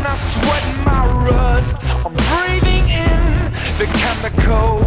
I sweat my rust. I'm breathing in the chemicals